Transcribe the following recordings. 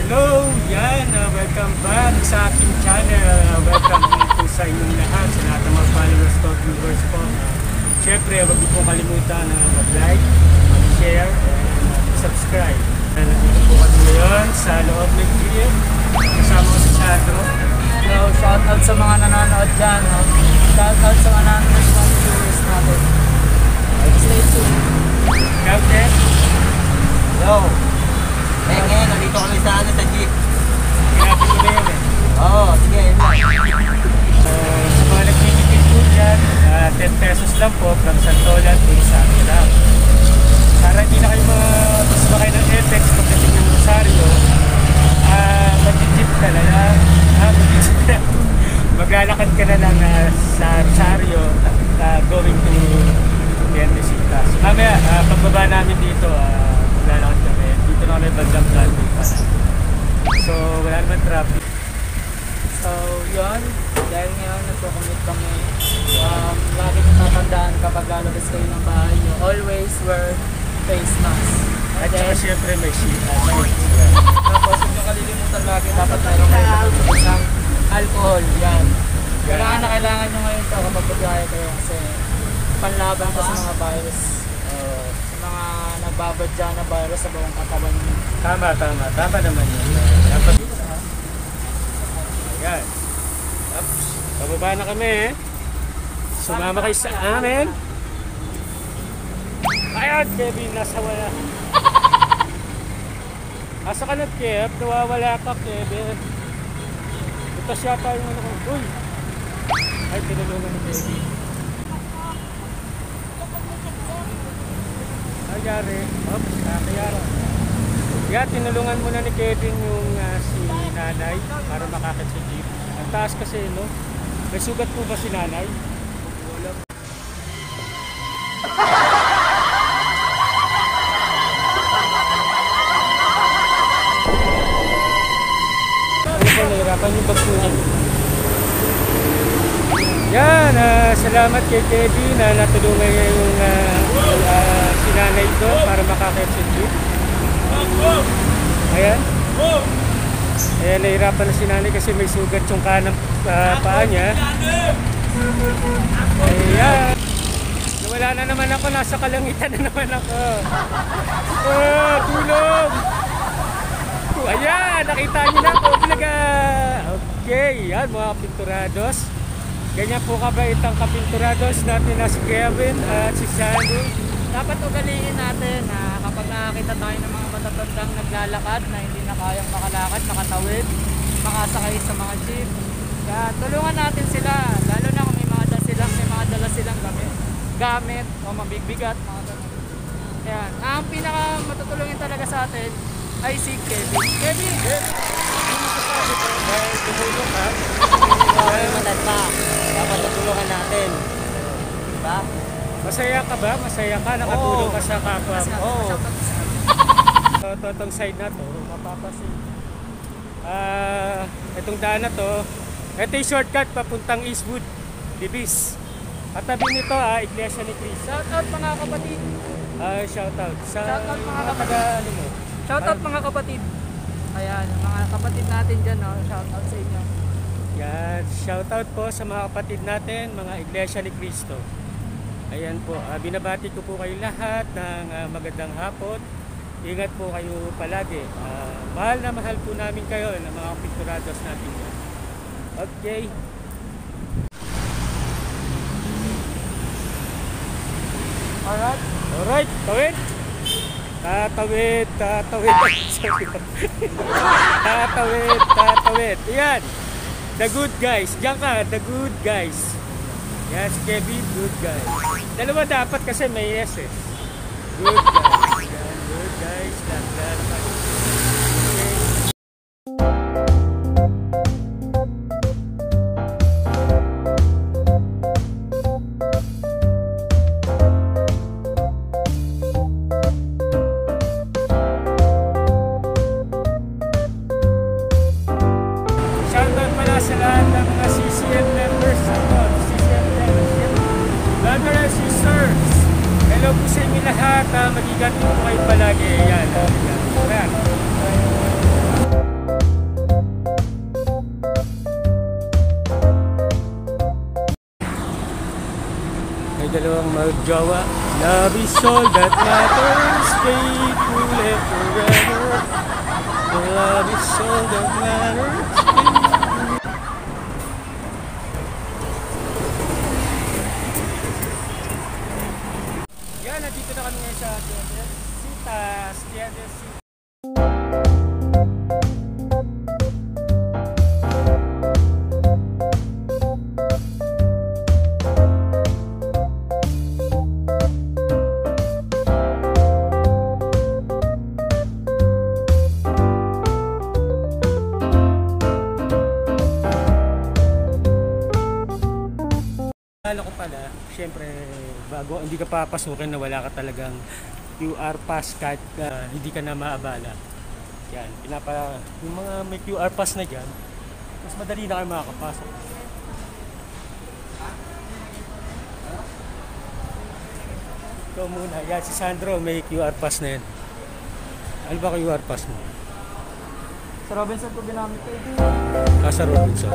Hello! Yan! Welcome back sa aking channel. Welcome po sa inyong lahat, sa lahat ng mga followers ko, viewers ko. Siyempre, huwag niyo pong kalimutan na mag-like, mag-share, and subscribe. Nandito po kami ngayon sa loob ng GM. Kasama ko si Sandro. So, shoutout sa mga nanonood dyan. No? Shoutout sa mga nanonood sa mga viewers natin. Stay tuned. Captain? Yo! Ngayon, nandito kami sa jeep. Ginapin ko na yun eh. Oo, sige, yun lang. Sa mga nagtitipid po dyan, 10 pesos lang po from Santolan to sa lang. Para hindi na kayo sumakay ng FX pagdating ng Rosario, mag-jeep ka na lang. Maglalakad ka na lang sa Rosario going to Tiendesitas. Mamaya, pagbaba namin dito, maglalakad kami. Dito na kami bandang Calvin pa. So, wala naman traffic. So, yun. Dahil ngayon, nagko-commute kami. Lagi nyo tatandaan kapag lalabas kayo ng bahay nyo. Always wear face mask. At saka siyempre may sheet. Tapos, huwag nyo kalilimutan lagi. Dapat meron kayo natutulog ng alcohol. Yan. Kailangan na kailangan nyo ngayon ito kapag pagkaya kayo. Kasi panlaban ka sa mga virus. Sa mga nagbabadya na virus sa buong katawan nyo. Tama naman yun. Dapat yan. Oops. Pababa na kami eh. Sumama kayo sa amin. Ayan, Kevin, nasa wala. Asa ka na, Kev? Nawawala ka, Kevin. Ito siya tayo ano ko. Uy! Ay, tinulungan ni Kevin. Nangyari. Oops, nakakayara. Yan, tinulungan muna ni Kevin yung si nanay para makakit sa jeep. Ang taas kasi, no? May sugat po ba si nanay? Wala. Ano po, nahirapan yung bag po niya. Yan, salamat kay Kevin na natulungan niya yung si nanay doon para makakit sa jeep. Ayan. Ayan, nahirapan na si nanay kasi may sugat yung kanang paa niya. Ayan. Nawala na naman ako, nasa kalangitan na naman ako. Tulong! Ayan, nakita niyo na ako. Okay, yan mga kapinturados. Ganyan po kabait ang kapinturados natin na si Kevin at si Sandro. Dapat ugaliin natin na kapag nakakita tayo ng mga matatandang naglalakad na hindi na kayang makalakad, makatawid, makasakay sa mga jeep. Kaya tulungan natin sila, lalo na kung may mga dala silang gamit o mabigbigat, mga ganun. Ayan. Ang pinaka matutulungin talaga sa atin ay si Kevin. Kevin! Ano masasabi ko? Dahil tumulong ka. Dahil matanda, dapat tutulungan natin. Diba? Masaya ka ba? Masaya ka? Nakatulong ka sa kapwa mo? Oo. Itong side na to, mapapasin. Itong daan na to, ito yung shortcut papuntang Eastwood, Libis. Katabi nito, Iglesia ni Cristo. Shoutout mga kapatid! Shoutout. Shoutout mga kapatid. Ano mo? Shoutout mga kapatid! Ayan, yung mga kapatid natin dyan, no? Shoutout sa inyo. Yan, shoutout po sa mga kapatid natin, mga Iglesia ni Cristo. Ayan po, binabati ko po kayo lahat ng magandang hapon. Ingat po kayo palagi. Mahal na mahal po namin kayo ng mga pinturados natin yan. Okay. Alright, tawid. Tatawid. Tatawid. Ayan. The good guys. Diyan ka, the good guys. Yes, Kevin, good guys. Dalawa dapat kasi may yes eh. Good guys. Yan, good guys. Shoutout pala sa lahat ng mga CCM members. Brother and sisters, hello po sa inyo lahat. Mag-ingat po kayo palagi. Yan. magjowa. Love is all that matters, faithful and forever. Love is all that matters. Yan, nandito na kami ngayon sa Tiendesitas. Alam ko pala, syempre bago hindi ka papasukin na wala ka talagang QR pass kahit hindi ka na maabala. Yan, yung mga may QR pass na dyan, mas madali na kayo makakapasok. Ikaw muna, yan si Sandro may QR pass na yan. Ano ba QR pass mo? Sa Robinson ko ginamit ko. Sa Robinson.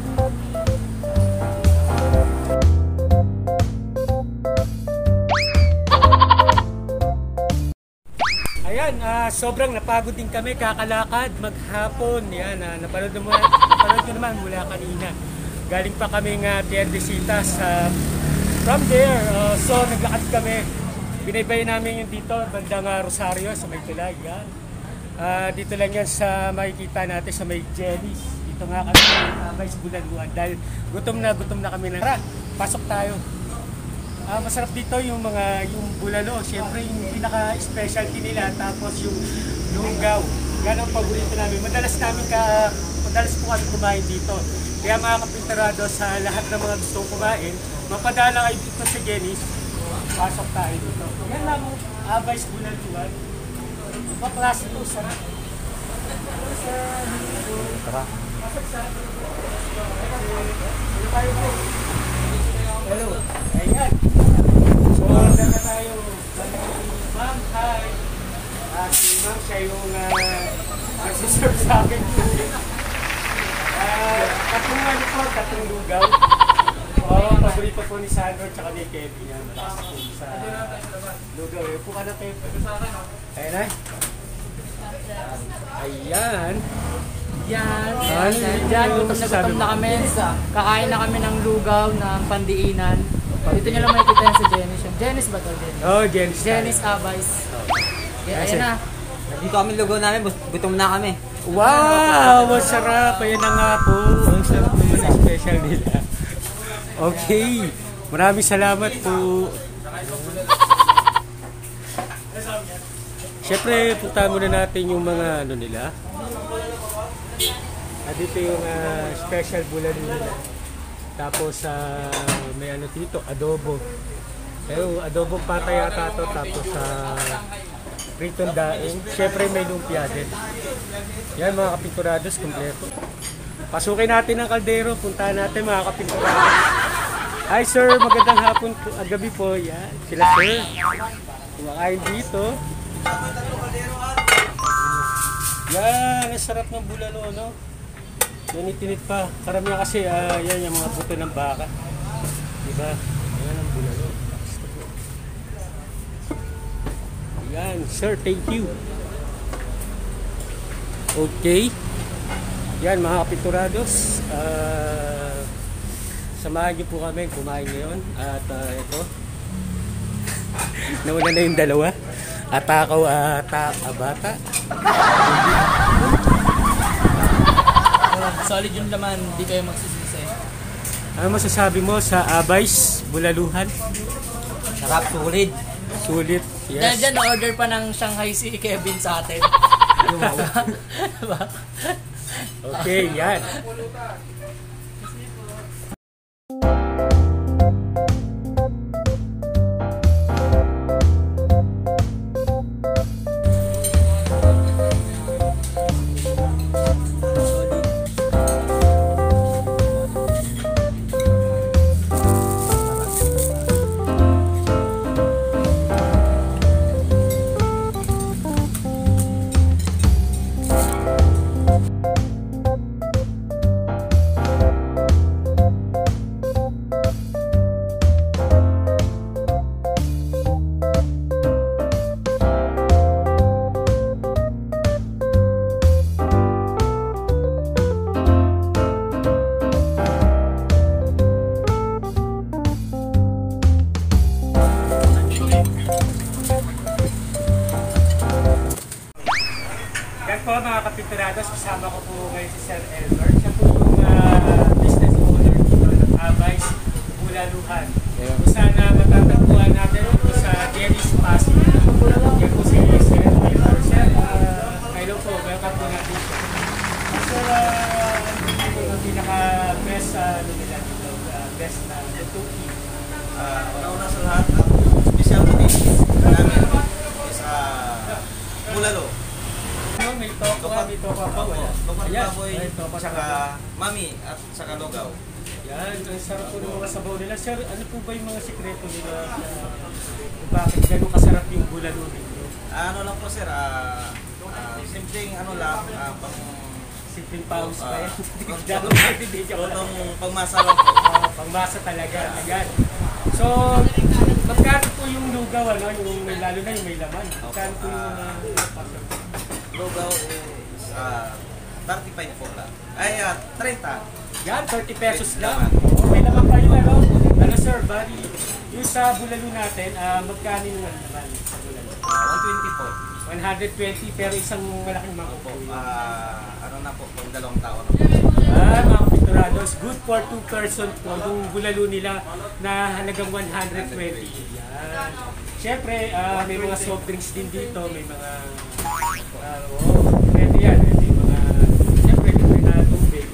Ayan, sobrang napagod din kami kakalakad maghapon. Yan, napanood ko naman mula kanina. Galing pa kami Tiendesitas. From there, so naglakad kami. Binaybay namin yung dito, bandang Rosario sa may tulay. Yan. Dito lang yan sa makikita natin sa may Jenny's. Dito nga kami Vice Bulaluhan dahil gutom na kami na. Tara, pasok tayo. Masarap dito yung bulalo. Siyempre yung pinaka-specialty nila. Tapos yung lugaw. Yan ang paborito namin. Madalas po kami kumain dito. Kaya mga kapintarado sa lahat ng mga gustong kumain, mapadala kayo dito sa Jenny's. Pasok tayo dito. Yan lang ang Vice Bulaluhan. Iba klase ito. Sarap. Tara. Pasok sa. Hello. Ayan. So, order na tayo. Ma'am, hi. Si Ma'am, siya yung nagsiserve sa akin. Tatlong lugaw. Paborito po ni Sandro at ni Kevin. Yan, malakas po sa lugaw. Upo ka na, Kevin. Ayan na. Ayan. Yan, gutom na kami. Kakain na kami ng lugaw, ng pandiinan. Dito nyo lang makikita yan sa Jenny's. Jenny's ba ito? Jenny's. Jenny's Avice. Ayan na. Dito kami lugaw namin, gutom na kami. Wow! Masarap! Ayan na nga po. Ang sarap naman ang special nila. Okay. Maraming salamat po. Siyempre, punta muna natin yung mga nila. Dito yung special bulalo nila. Tapos may dito, adobo. Pero adobo patay ata ito. Tapos pritong daing. Siyempre may lumpia din. Yan mga kapinturados, kompleto. Pasukin natin ang kaldero. Puntahan natin mga kapinturados. Hi sir, magandang hapon po. Gabi po. Yan. Sila sir. Kumakain dito. Yan, ang sarap ng bulalo, no? Tinit pa. Karamihan kasi, yan yung mga buto ng baka. Diba? Yan ang bulalo. Yan, sir, thank you. Okay. Yan, mga kapinturados. Samahan niyo po kami kumain ngayon. At ito. Nauna na yung dalawa. Atakaw, bata. Solid yung laman, di kayo magsisisi. Ano masasabi mo sa Avice Bulaluhan? Sarap, sulit. Sulit, yes. Diyan order pa ng Shanghai si Kevin sa atin. Okay, yan. Yan po mga kapiturados, kasama ko po ngayon si Sir Elmer. Siya po yung business owner dito ng Abay's Bulaluhan. Kung sana matatagpuan natin ito sa Dennis Pasig. Yan po si Sir Elmer. Sir, hello po, welcome po natin siya. Sir, ano yung pinaka-best nila dito? Best na lutuin? Una sa lahat, ang specialty namin is bulalo. May tokwa, pa wala. Tokwa Ayan, baboy, may tokwa saka mami at saka lugaw. Yan, ang sarap po ng mga sabaw nila. Sir, ano po ba yung mga sikreto nila kung bakit gano'ng kasarap yung bulalo ninyo? Ano lang po sir, simpleng ano lang, Simpleng pawis pa yan. Totong pagmasa lang po. Pangmasa talaga. Ayan. So, magkano po yung lugaw, ano? Yung may, lalo na yung may laman. Magkano po yung mga Lugaw is 35 po lang. Ay, 30. yan, 30 pesos lang. May laman pa yun, ano? Ano sir, bali, yung sa bulalo natin, magkano yung laman sa bulalo? 120 po. 120 pero isang malaking mako po. Ano na po, kung 2 tao na po. Mga kapiturados, good for 2 person po yung bulalo nila na halagang 120. Yan. Siyempre, may mga soft drinks din dito, may mga pwede yan, may mga siyempre, may na tubig.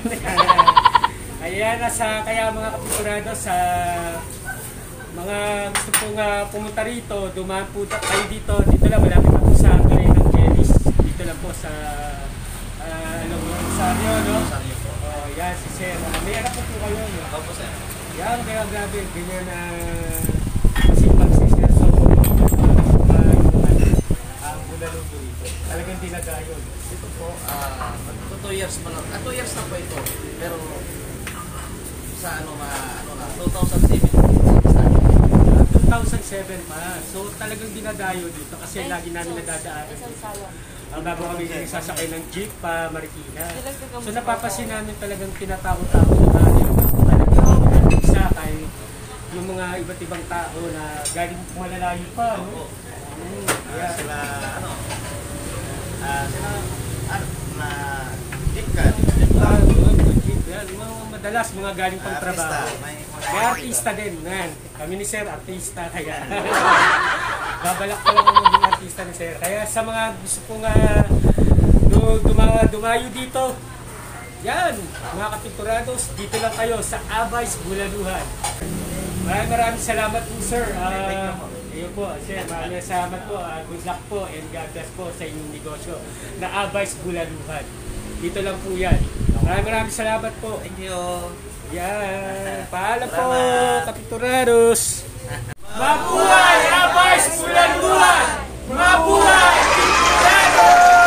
Ayan, kaya mga kapiturados, sa mga gusto pong pumunta rito, dumaan po kayo dito lang, malapit na po sa Garay ng Dennis, dito lang po sa Rosario, no? Rosario po. Yan, si Sir. May anak po kayo, no? Ako po sir. Yan, kaya grabe, ganyan na masipag si Sir. So, ang bulalo po dito. Talagang dinadayo. Ito po, 2 years pa lang. 2 years na po ito. Pero sa ano na, 2007. 2007 pa. So talagang dinadayo dito kasi lagi namin nadadaanan. Bago kami sasakay ng jeep pa Marikina. So napapasin namin talagang tinatao-tao na talagang nagsakay yung mga iba't ibang tao na galing malalayo pa. No? Sila na jeep ka. Madalas mga galing pang trabaho. May artista din. Man. Kami ni Sir, artista. Kaya babalak pa lang ang maging artista ni Sir. Kaya sa mga gusto pong dumayo dito, yan, mga kapiturados, dito lang kayo sa Abay's Bulaluhan. Maraming salamat po Sir. Ayun po, Sir, maraming salamat po. Good luck po and God bless po sa inyong negosyo na Abay's Bulaluhan. Dito lang po yan. Maraming salamat po. Thank you. Yan. Paalam po, kapiturados. Mabuhay Abay's Bulaluhan! Mabuhay Kapiturados!